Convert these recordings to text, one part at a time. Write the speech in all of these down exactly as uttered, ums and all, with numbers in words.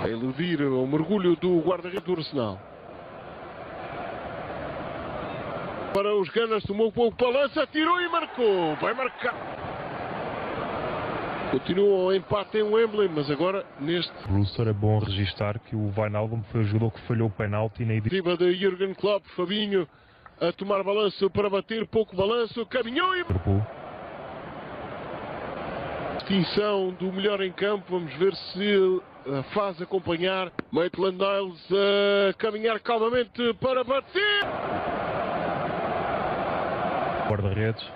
A iludir o mergulho do guarda-redes do Arsenal. Para os Gunners, tomou um pouco para lança, atirou e marcou. Vai marcar. Continua o empate em Wembley, mas agora neste... Brewster, é bom registar que o Wijnaldum foi o jogador que falhou o penalti na edição de Jürgen Klopp. Fabinho a tomar balanço para bater, pouco balanço, caminhou e... Distinção do melhor em campo, vamos ver se faz acompanhar. Maitland-Niles a caminhar calmamente para bater. Guarda-redes.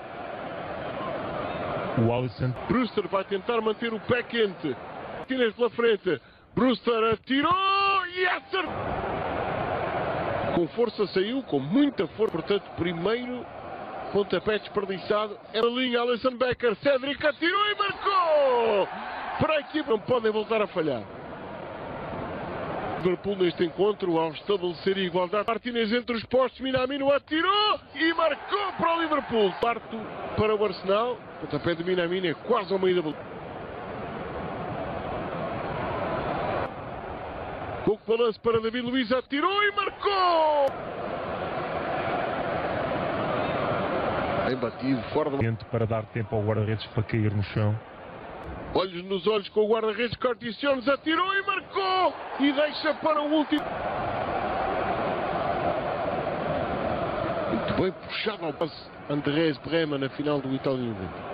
O Alisson. Brewster vai tentar manter o pé quente. Martínez pela frente. Brewster atirou e acertou. Com força saiu, com muita força. Portanto, primeiro pontapé desperdiçado. É a linha, Alisson Becker. Cédric atirou e marcou. Para a equipe, não podem voltar a falhar. Liverpool neste encontro, ao estabelecer a igualdade. Martínez entre os postos, Minamino atirou e marcou para o Liverpool. Parto para o Arsenal. O pontapé de Minamino é quase ao meio da bola. Pouco balanço para David Luiz, atirou e marcou! Bem batido, fora do... Para dar tempo ao guarda-redes para cair no chão. Olhos nos olhos com o guarda-redes, Curtis Jones atirou e marcou! E deixa para o último. Muito bem puxado ao passe. Andrés Brema na final do Itália noventa.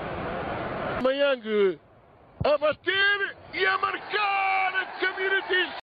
Mayang a bater e a marcar a Community